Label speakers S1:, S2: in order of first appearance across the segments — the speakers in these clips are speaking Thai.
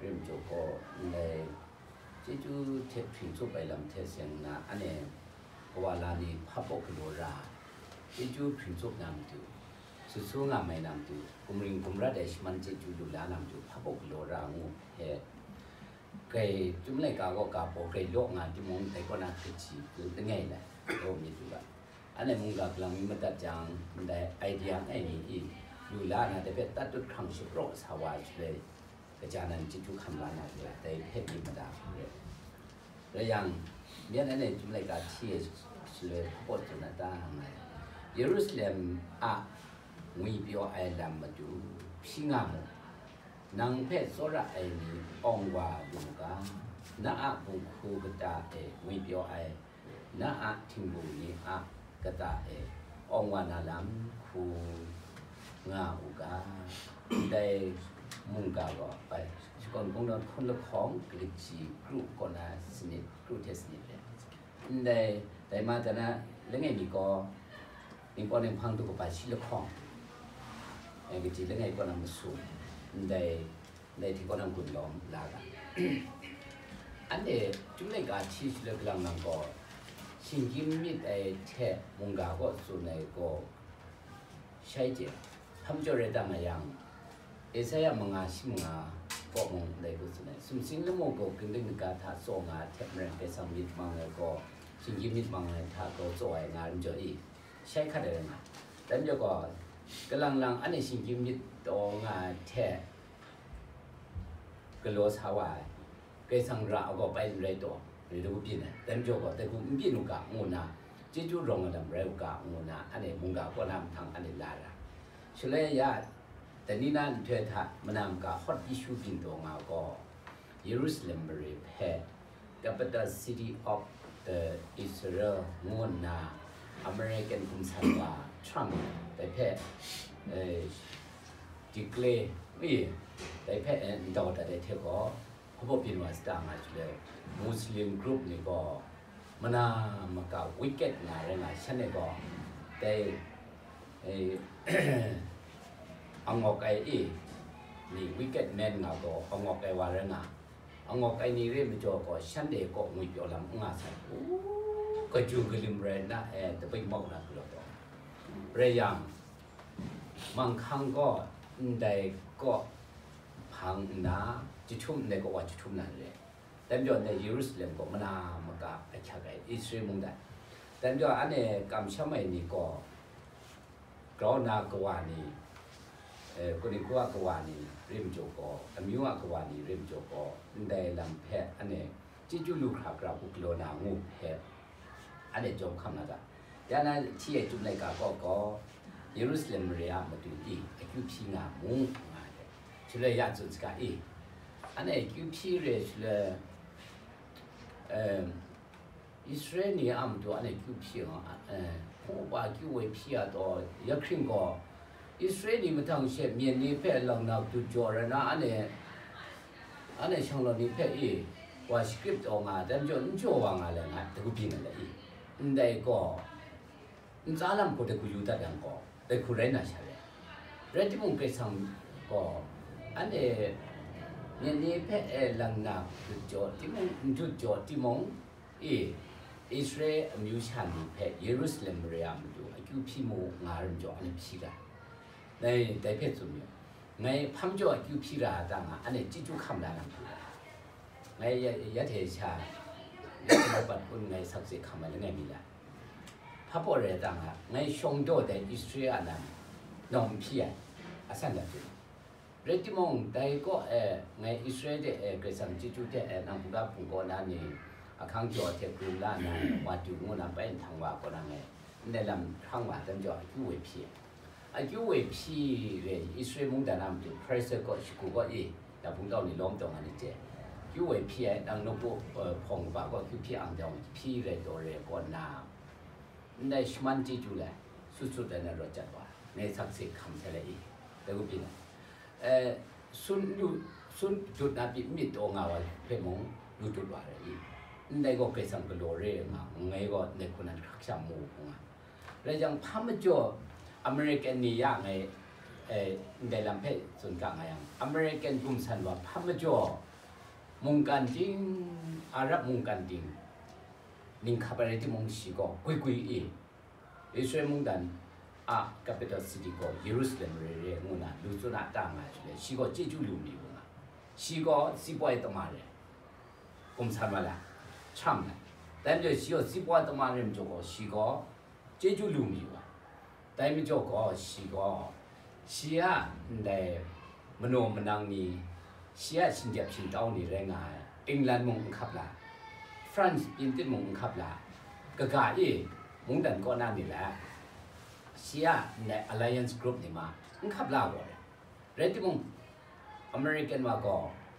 S1: เริ่มจบก็ในที่จูเทพิจูไปลำเทเสียงนะอันนี้เพราะว่าลานีพับปกโลราที่จูพิจูนำดูสุดๆงามไม่นำดูกุมริงกุมรัดเดชมันที่จูดูแลนำดูพับปกโลรางูเฮไก่จุ่มเลยกาก็กาโปไก่โลกงานที่มองแต่ก็น่าคิดชีคือตั้งไงนะโอ้มีดูละอันนี้มึงกับเรามีมาตัดจังได้ไอเดียไอ้นี่ดูแลนะแต่เป็นตัดตุดครั้งสุดโรสาวาเลยกระจายนั้นจิตทุกคำลานะเลยแต่เพศมีมาดาเลยแล้วยังเมียนั่นเองจุ่มเลยกาที่เลยพบจุดนั้นได้ไงเยรูซาเล็มมีเปียวไอลัมมาดูพิงามนังเพศโซระไอนี่องวาบุงกาน้าบุงคูกตามีเปียวไอน้าทิมบุนี่กตาองวานาลัมคูงาอุกาได้มุงกาก็ไปก่อนพวกนั้นคนละของกฤษจีกรุ๊ปก่อนนะสนิทกรุ๊ปเทสนิทเลยได้มาแต่นะเรื่องไงมีก็มีคนหนึ่งพังตัวก็ไปชิลของไอ้กฤษจีเรื่องไงก็นำมาสู่ได้ที่ก็นำกุญล้อมลากันอันนี้จุดในการที่ชิลกลางนั้นก็สิ่งที่มีไอ้แท้มุงกาก็ส่วนในก็ใช้เจทำจริตมาอย่างเอเซียมังอาชิมงาก็มองได้ก็ส่วนในสุ่มสิ่งละโมก็กินได้ในการท่าโซงาเทปเรนเกสังมิดมังเลยก็สิ่งที่มิดมังเลยท่าก็โซ่ไอ้งานมันจะใช้ขัดเลยนะแต่เดี๋ยวก็กำลังอันนี้สิ่งที่มิดตัวงาแท้ก็โลสาวายเกสังราก็ไปเรื่อยตัวหรือดูปีนะแต่เดี๋ยวก็แต่กูไม่ปีนุกะงูนะจิจูรงอะไรเรื่องกะงูนะอันนี้มุงกะก็นำทางอันนี้ลาละเฉลยยาแต่นี่นั่นเทถะมันนำกับฮอตอิชชูกินตัวงาก็เยรูซาเล็มบริเพด capital city of the Israel งูนะอเมริกันกุมสันว่าทรัมป์แต่เพดดิกเลนี่แต่เพดดาวแต่เท่าก็เขาบอกเป็นว่าสตาร์มาเลยมุสลิมกลุ่มนี่ก็มันมากับวิกเก็ตงานอะไรงานฉันเนี่ยก็แต่อังกฤษนี่วิกเก็ตแมนงาก็อังกฤษว่าเรื่องอังกฤษนี่เรื่องมันจะก็ฉันเด็กก็มีอยู่ลำงาใส่ก็จูงกลิมเรนนะแต่ไปมองนะคือเราตัวเรียงบางครั้งก็ได้ก็พังนะจะชุ่มได้ก็ว่าจะชุ่มนั่นเลยแต่ย้อนในเยรูซาเล็มก็มันมากับไอ้ชาไก่อิสราเอลมุ่งได้แต่ย้อนอันนี้กำชับไม่นี่ก็กรอนากวานี่คนนี้ก็กวานี่เริ่มโจก็อมิวกวานี่เริ่มโจก็ได้ลำแพะอันนี้ที่จุลูกขากราบุกโลนางูแพะอันนี้จงคำนะจ๊ะดังนั้นที่จุดในกาก็เยรูซาเล็มเรียมาดูดีไอ้คิวพิงามุงมาเลยช่วยยาจุดกันอันนี้คิวพิเรชเลยอิสราเอลนี่อันตัวอันนี้คิวพิเพราะว่าคิวเวพิตัวยักษ์คริงก็อิสราเอลนี่มันทั้งเช่นเมียนนี่เพื่อลองนับดูจอร์นะอันนี้ช่างเรานี่เพื่อว่าสคริปต์ออกมาแต่จนจ่อวางอะไรนะแต่กูพิงอะไรได้ก็จ้าลำก็แต่กูอยู่แต่ยังก็แต่กูเรียนน่ะใช่ไหมเรียนที่มึงไปสั่งก็อันนี้เนี่ยนี่เพื่อลังนับดูจอที่มึงดูจอที่มึงอิสราเอลมิวชันนี่เพื่อเยรูซาเล็มเรียมดูไอ้คิวพิโมงานจออันนี้พิการในแต่เพื่อจุดนี้ในพัมจ่อไอ้คิวพิราต่างอันนี้จิจุคำนั้นในยัดเหชายัดมาปัดคนในสักสิคำอะไรไงมีละพระโพธิ์ต่างในชงโดแต่อิสราเอลนั้นน้องพี่อาศัยแบบนี้เรื่องที่มองแต่ก็ในอิสราเอลเกิดสังจิจุแต่นำบุกปุ่งก่อนนั้นนี่ข้างจอเทปรุล่านะว่าจุดงูนั้นเป็นทางว่าก็นั่งไงในลำข้างว่าตั้งจอคิวเวพีอายุเวพีเลยอิสราเอลมุ่งแต่นำจุดเพรสก็ชิคุก็แต่พุ่ง到你ล้มตรงอันนี้เจ้คิวเวพีดังนบุพงว่าก็คิวพีอังดงพีเลยตัวเลยก็น้ำในสมันจิจุเลยสุดๆแต่ในรถจัดว่าในสักสิคำเท่าไรแต่ก็เป็นสุนจุดนั้นมีตัวเงาเพื่อมองดูจุดว่าอะไรในก็เกิดสังกัดเรื่องไงก็ในคนนั้นขักช้ำมูกแล้วยังพม่าจ่ออเมริกันนี่ยังไงในลำเพส่วนกลางยังอเมริกันกลุ่มสันว่าพม่าจ่อมุงกันจริงอาหรับมุงกันจริงลิงขับอะไรที่มุงสีก็กุยอิสราเอลมุงดันcapital city ก็เยรูซาเล็มเรื่องงูน่ะดูสุนัขต่างกันเลยสีก็เจ้าลูมีงูน่ะสีก็สีบอยตัวมาเลยผมทำมาแล้วช่ำเลยแต่เดี๋ยวสีบอยตัวมาเรื่องจะก็สีก็เจ้าลูมีว่ะแต่ไม่จะก็สีได้มโนมนังนี้สีสินเดียบสินเต้านี่แรงงานอังกฤษมุงขับละฝรั่งเศสมุงขับละก็กายมุงดันก็นั่นนี่แหละเสียใน Alliance Group นี่มามุงขับละก่อนเรื่องที่มุงอเมริกันว่าก็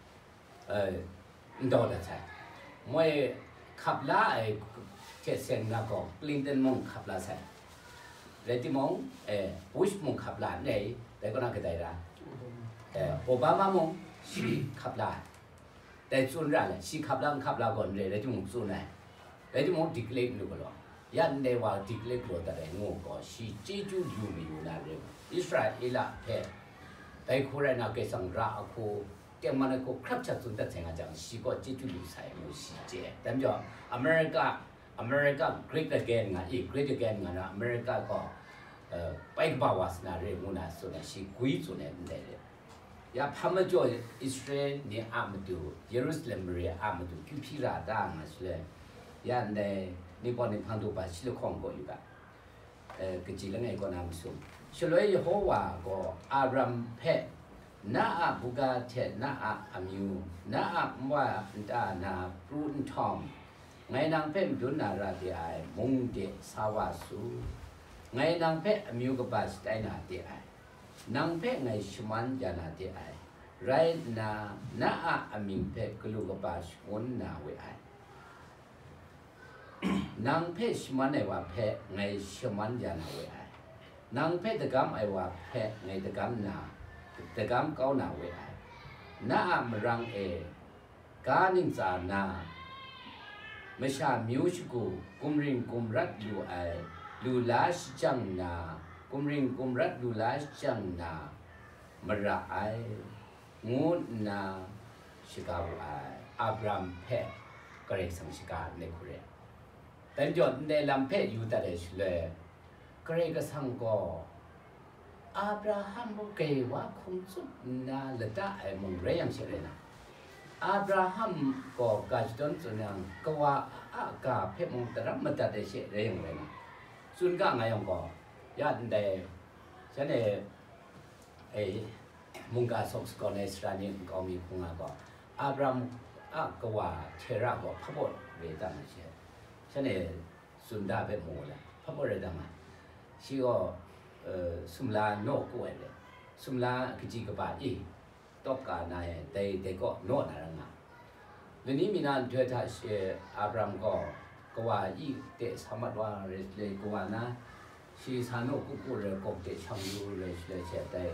S1: ดอลลาร์ใช่เมื่อขับละเจ็ดเซนแล้วก็คลินตันมุงขับละใช่เรื่องที่มุงบุชมุงขับละเนี่ยแต่ก็น่าเกลียดละโอบามามุงสีขับละแต่ส่วนแรกเลยสีขับละก่อนเลยเรื่องที่มุงส่วนไหนเรื่องที่มุงดิกเล็กดูก็แล้วยันเดว่าดิกเล็กรู้แต่เรื่องงูก็สีเจ้าอยู่ไม่อยู่นั่นเรื่องอิสราเอลเพ่แต่คนเราเนี่ยสังราคูเกี่ยมันก็ครับชัดสุดแต่เองจังสีก็เจ้าอยู่ใส่งูสีเจ้แต่เดี๋ยวอเมริกา great again ไงgreat again ไงนะอเมริกาก็ไปกับว่าสนาเรื่องงูน่ะส่วนสีกุยส่วนนั้นเลยยาพม่าจ่ออิสราเอลเนี่ยมาดูเยรูซาเล็มเรียมาดูคิวพิราดามาสิเลยยันเดนี่พอนี่พันธุบัตรสิลคองก็อยู่กันก็จีแล้วไงก็น้ำสุ่มฉลวยโฮวาก็อารัมเพน่าบุกาเทน่าอามิวน่าว่าตานาปรุนทอมไงนางเพมดุนาราดีไอมุงเดสาวาสูไงนางเพอามิวก็บาสไตนาดีไอนางเพไงชมันยานาดีไอไรน่าอามิวเพกลูกบาสวนนาเวไอนางเพชมันไอว่าเพไงชมันยานาเวไอนางเพตะกำไอว่าเพไงตะกำนาตะกำเก้านาเวไอน่ามรังกานิงจานาไม่ใช่มิวชกูกุมริงกุมรัดลูไอลูลาชจังนากุมริงกุมรัดลูลาชจังนามระไองูนาชิกาไออับรามเพก็เรียกสังชิกาในคุเรแต่จนในลำเพอยู่แต่เด็กเลยก็เรียกสังก็อับราฮัมบอกเกว่าคงสุดนาเลต้าไอมงเรียงเฉยนะอับราฮัมก็กาจต้นส่วนยังก็ว่าอากาเพมงแต่รับมาแต่เด็กเฉยเรียงเลยนะส่วนก็ไงยังก็ยันเดฉันเอมุงกาสกสกอนในสถานีก็มีพุงก็อับรามก็ว่าเทระก็พระบรเวทนาเชื่อฉันสุนดาเป็นโมละพระบรดังชีก็สุมลาโนกวยเลยสุมลากิจิกบาตกกานาแต่ก็โนนารังเรื่องนี้มีนานเทถ้าอับรามก็ว่าเตสามัดว่าเลยก็ว่านะชีสานุกุเรกเตช่างยูเลยเฉยแต่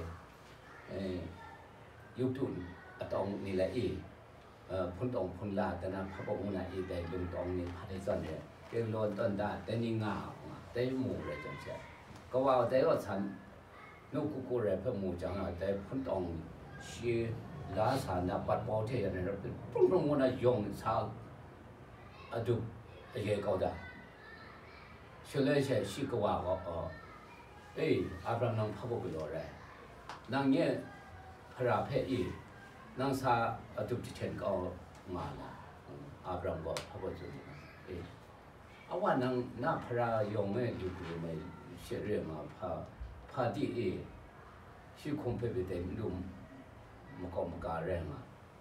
S1: ยุตุนตองนี่แหละพุ่นตองพุ่นลาแต่นั้นพระองค์น่ะแต่ลุงตองนี่พัดให้ซ้อนเนี่ยเกี่ยวโลนต้นได้แต่นี่งาแต่หมู่เลยจังเสียก็ว่าแต่ว่าฉันนุกุเรเพิ่มหมู่จังแต่พุ่นตองชีลาสานาปัดปอเทียนเนี่ยพุ่งมันน่ะยงชาอดุเยก็ได้เฉลยเฉยชีก็ว่าก็อับรามนางพระบุตรเลยนางเนี่ยพระเพอีนางซาอดุจิเชนก็มาละอับรามก็พระบุตรเอาว่านางน่าพระยงเนี่ยอยู่คือไม่เชื่อเรื่องมาพาที่ชื่อคงเป็นไปได้ดุมมกมการเรื่อง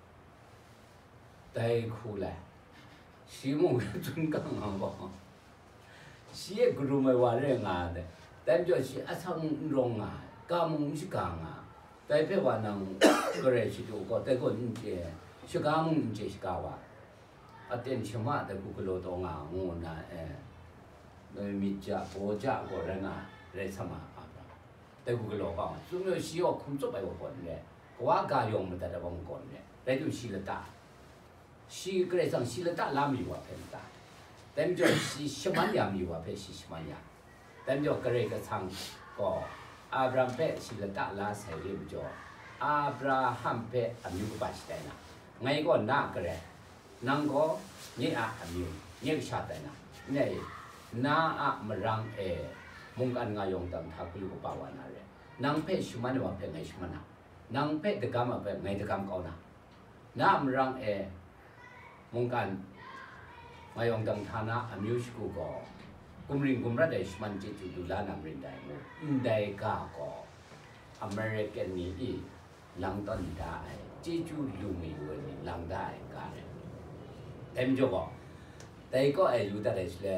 S1: แต่คู่แหละชีมุงจุนกังอ่ะบอกชีกรูไม่ว่าเรื่องอะไรแต่จะชีอาศัยลงอ่ะกามุงชิกังอ่ะแต่เพื่อว่านังก็เลยชิดูก็แต่ก็ยิ่งเจชิกามุงยิ่งเจชิกาวะอันเดียนชิมาแต่กูก็รู้ตรงอ่ะงูน่ะมีจ่าโบจ่าก็เรื่องอ่ะเรื่องสมาอ่ะแต่กูก็รู้ว่าซึ่งเราชีว่าคุ้มจุบไปว่าคนเนี่ยว่าการยงมันแต่ละบางคนเนี่ยแต่ดูชีละตาชีก็เลยสั่งชีละตาลามีว่าเป็นตาแต่ไม่ใช่ชีมันยามีว่าเป็นชีมันยาแต่ไม่ใช่ก็เลยก็สั่งก็อับราฮัมเป็นชีละตาลาใส่เรื่องจ่ออับราฮัมเป็นอามิวก็บาดได้นะไงก็น่ากระไรนั่งก็นี่อะมิวนี่ชาตินะเนี่ยน่าอะมรังมุงกันงายงตังทักลุกป่าวนาเรนั่งเพชมันว่าเพไงชมันนะนั่งเพชตะกามว่าเพไงตะกามเขานะน่ามรังมุงกันงายงตังฐานะมิวสกูก็กุมริงกุมรัดชมันจิตดูลานามรินได้โมได้ก้าก็อเมริกันนี่ลังต้นได้จิจูลูมีวันนี้ลังได้กันเต็มจบแต่ก็อยู่ได้เลย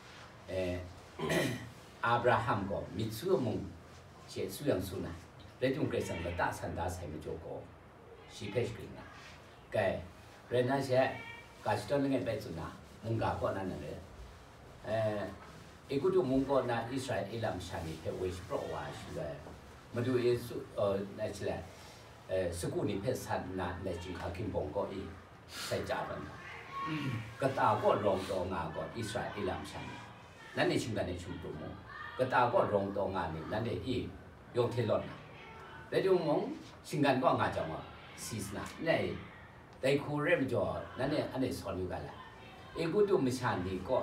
S1: อับราฮัมก็มิตรสุมุงเชื่อสุยังสุนะเรื่องของเกษตรมาตัดสันดาใส่ไม่จบก็สิเพชกรีนะแกเรื่องนั้นเชื่อกาสตันเงินไปสุนะมุงกาก็นั่นเลยอีกทุกมุงก็น่ะอิสราเอลมชานีเพวิชโปรวาชิเลยมาดูเอสุนั่นใช่เลยสกุลนี้เพศสันนะในจีนคิมบงก็อีใส่จ่าบันก็ตาก็รองตัวงาก็อิสราเอลมชานีนั่นในชิมกันในชุมตัวมุงก็ตาก็รองตัวงานี่นั่นในอียงเทลอนนะแต่ดูมงชิมกันก็งาจังว่าซีสนะในแต่คูเริ่มจ่อนั่นเนี่ยอันนี้สอนอยู่กันละอีกทุกมิชานีก็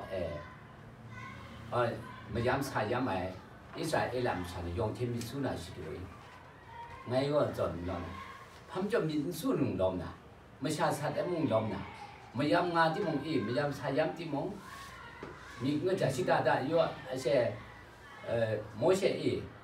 S1: มายามสายามอิสราเอลมชานียงเทมิสุนาชิด้วยไงก็จนลมพัมจะมินสุนุงลมนะไม่ชาสัตย์มุงลมนะมายามงานที่มงมายามสายามที่มงมีเงื่อนจากชิดาได้ยั่วเช่โมเส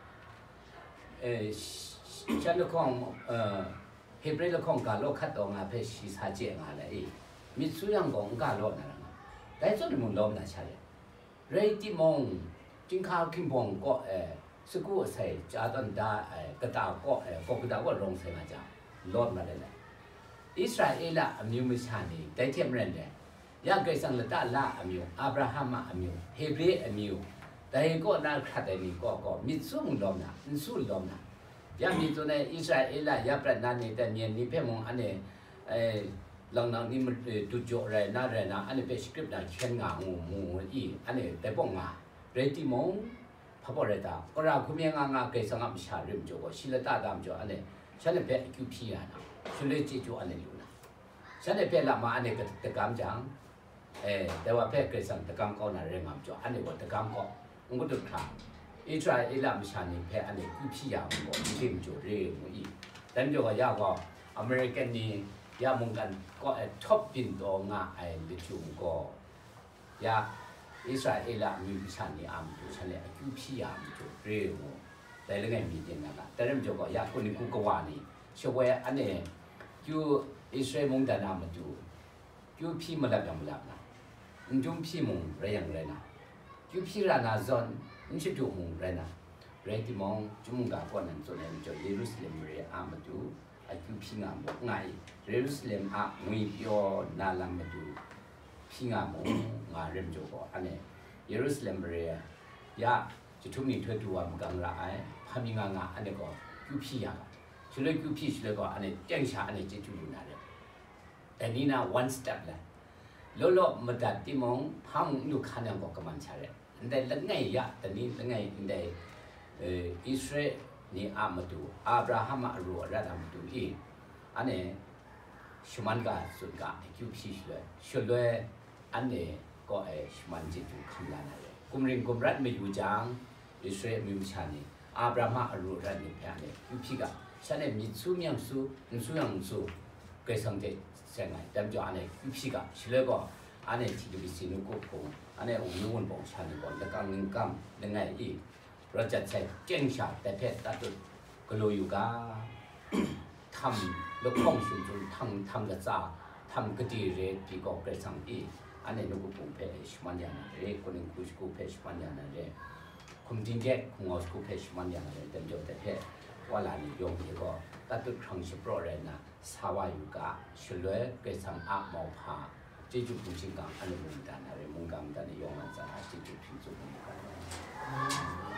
S1: ฉันละครเฮบรีละครการโลคัดออกมาเพื่อชีสาเจงอะไรมิสุยังกงการโลนั่นนะแต่จนมุงลมนะใช่เรื่องที่มงจิงข้าวคิมบงก็สกุลใส่จาดันดากระตาก็ปกติก็ลงใส่มาจ้าลดมาเลยอิสราเอลอะมิวมิชานีแต่เทียมเรนเดยากเกิดสังเลตาละอมิวอับราฮัมอมิวเฮบรีอมิวแต่ก็น่าขัดนี่ก็มิสุงลมนะมิสุลมนะยามีตัวในอิสราเอลยาประนันนี่แต่เนียนนี่เพ่มงอันนี้หลังนั้นนี่มันดูโจอะไรน่าเรนะอันนี้เป็นสคริปต์นะเขียนงางูอีอันนี้แต่ป้องงาเรติมงพระบรมตาก็เราคุมีงานเกิดสังกัดชาลิมโจก็ศิลตาดามโจอันนี้ฉันเนี่ยเป็นคิวพีอานะฉันเลยจีจูอันนี้อยู่นะฉันเนี่ยเป็นละมาอันนี้ก็ตะกามจังแต่ว่าเป็นเกิดสังตะกามเขาหน้าเรื่องงามโจอันนี้ก็ตะกามเขามันก็ดุขาอิสราเอลมิชานีเป็นอันนี้คิวพีอามันก็ลิมโจเรื่องมันอีแต่โจก็ยากว่าอเมริกันนี่ยามุงกันก็ท็อปปินตัวงาลิจูมก็ยาอิสราเอลมีวิชานี้อามุฉันเลยคิวพีอามุจุเรื่องแต่เรื่องมีเดียนนะแต่เรื่องจบก็อยากคนนี้กูก็ว่านี่ช่วยอันนี้คิวอิสราเอลมุงแต่นามาดูคิวพีมาลับยังมาลับนะจุ่มพีมุงเรื่องอะไรนะคิวพีรานาซอนนี่ชื่อจุ่มมุงอะไรนะเรื่องที่มองจุ่มกับคนนั้นส่วนนั้นจะเยรูซาเล็มเรื่องอามาดูคิวพีงามบอกไงเยรูซาเล็มอามุยพิโอนาลามาดูพิงามงาเริ่มจบก็อันนี้เยรูซาเล็มเรียยาจะทุ่มนี้เธอดูว่ามันกังละไอ้พามีงาอันนี้ก็คิวพีอ่ะช่วยคิวพีช่วยก็อันนี้แจ้งชาอันนี้จะจุดนั่นเลยแต่นี่นะ one step เลยแล้วมาดัดที่มองพามอยู่ขันยังก็กำมันชาเลยแต่ละไงยะแต่นี่ละไงแต่อิสราเอลนี่อามาดูอับราฮัมมารู้ระดับมาดูอีอันนี้ชมันก็สุดก็คิวพีช่วยอันนี้ก็ชมันจะถูกคำลานั่นเลยกุมริงกุมรัฐไม่อยู่จังอิสราเอลมีวิชานี้อับราฮัมมารู้ระดับนี้แค่นี้คิวพีก็ฉันเนี่ยมีสู้ยังสู้ก็สังเกตเสียงไงแต่จะอันนี้คิวพีก็ช่วยก็อันนี้ที่ดูสินุก็คงอันนี้องค์นู้นบอกฉันก่อนแล้วก็เงินกำยังไงอีเราจะใช้เจ้งชาแต่เพศตัดก็รู้อยู่ก็ทำแล้วคล่องชุนชุนทำกระจาทำกระดีเรทที่ก็กระสังอีอันนี้นุก็คงเพชมันอย่างนั้นเรคนหนึ่งคุยกูเพชมันอย่างนั้นเรคนจริงแก่คงเอากูเพชมันอย่างนั้นเรแต่จบแต่เพศว่าหลานนิยมที่ก็ตัดครั้งเฉพาะเรนะสาวาอยู่ก็ช่วยกระสังอาหมอผาที่จุดจริงๆกันอันนี้มุงกันอะไรมุงกันแต่นิยมมันจะหาที่จุดพิจุมุงกัน